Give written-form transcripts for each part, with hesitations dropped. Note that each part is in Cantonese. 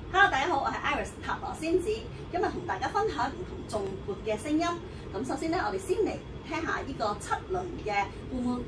Hello， 大家好，我係 Iris 塔羅仙子，今日同大家分享唔同頌缽嘅聲音。咁首先咧，我哋先嚟聽下呢個7輪嘅呼悶。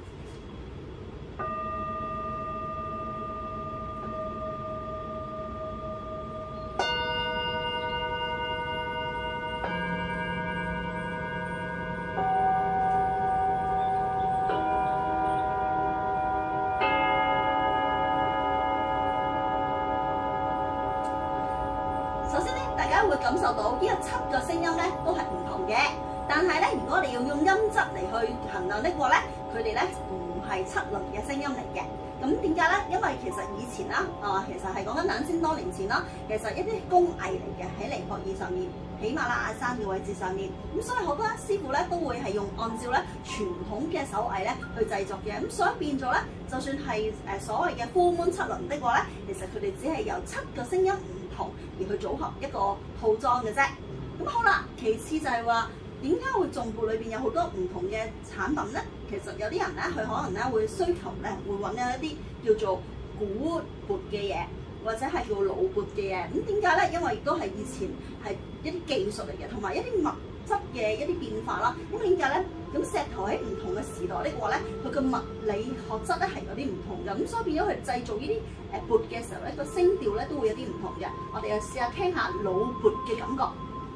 首先咧，大家會感受到呢個7個聲音咧都係唔同嘅，但係咧，如果你要用音質嚟去衡量呢個咧，佢哋咧唔係7輪嘅聲音嚟嘅。咁點解咧？因為其實以前啦，其實係講緊2000多年前啦，其實一啲工藝嚟嘅喺尼泊爾上面，喜馬拉雅山嘅位置上面，咁所以好多師傅咧都會係用按照咧傳統嘅手藝咧去製作嘅，咁所以變咗咧，就算係所謂嘅呼悶7輪的話咧，其實佢哋只係由7個聲音唔同而去組合一個套裝嘅啫。咁好啦，其次就係話點解會頌缽裏邊有好多唔同嘅產品咧？其實有啲人咧，佢可能咧會需求咧會揾一啲叫做古缽嘅嘢，或者係叫老缽嘅嘢。咁點解咧？因為亦都係以前係一啲技術嚟嘅，同埋一啲物質嘅一啲變化啦。咁點解咧？咁石頭喺唔同嘅時代呢個咧，佢嘅物理學質咧係有啲唔同嘅。咁所以變咗佢製造呢啲缽嘅時候咧，個聲調咧都會有啲唔同嘅。我哋就試下聽下老缽嘅感覺。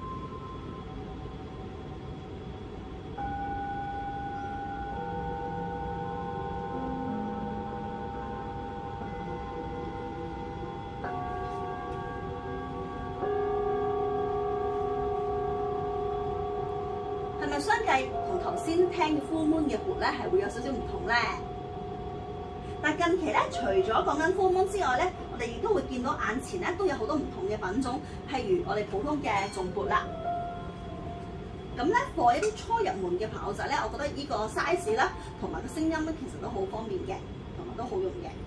係咪相繼同頭先聽呼悶嘅缽咧係會有少少唔同咧？但近期咧，除咗講緊呼悶之外咧，我哋亦都會見到眼前咧都有好多唔同嘅品種，譬如我哋普通嘅頌缽啦。咁咧，for 一啲初入門嘅朋友仔咧，我覺得呢個 size 啦，同埋個聲音咧，其實都好方便嘅，同埋都好用嘅。